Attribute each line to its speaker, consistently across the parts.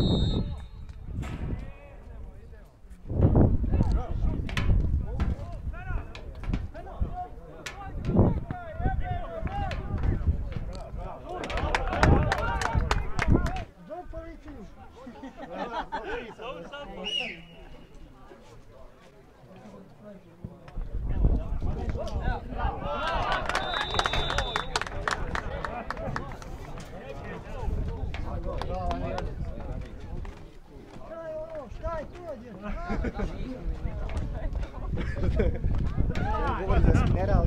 Speaker 1: Govori da si nerao.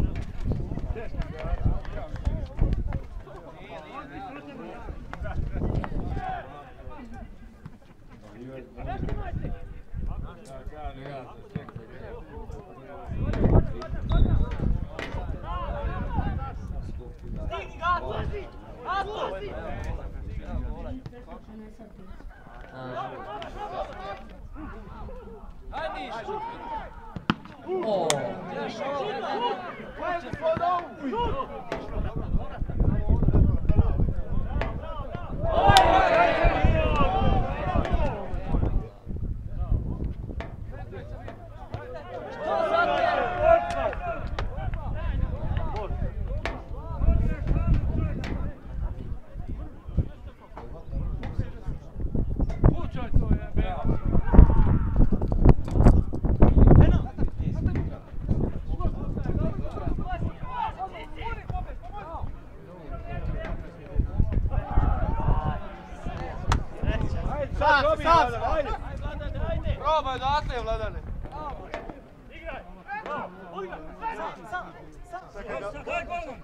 Speaker 2: Probaj odatle, Vladane.
Speaker 3: Igraj! Odigraj! Sam! Daj golom!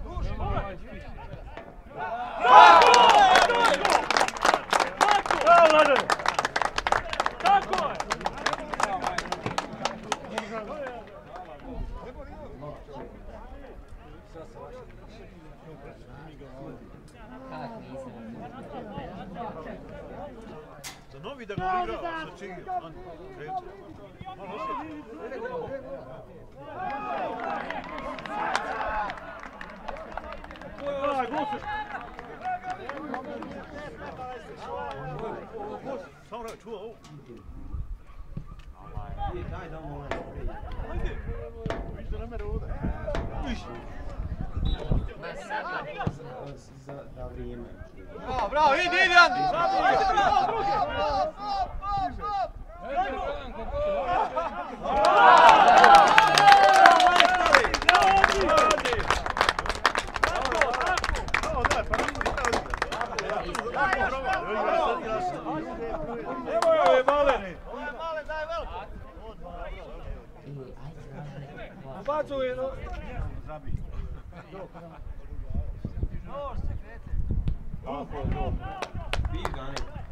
Speaker 3: Bravo, Vladane! Tako je!
Speaker 4: Za novi da ga igrao, sa Čigijom. Samo da čuva ovo.
Speaker 1: Daj da molim.
Speaker 4: Ajde. Viš da ne mere ovdje. Viš.
Speaker 1: Za vrijeme.
Speaker 2: Bravo, idi, Andi!
Speaker 4: Evo je Maleni.
Speaker 2: Daj veliko!
Speaker 4: Ubacuje, no. Zabij.
Speaker 1: Tako,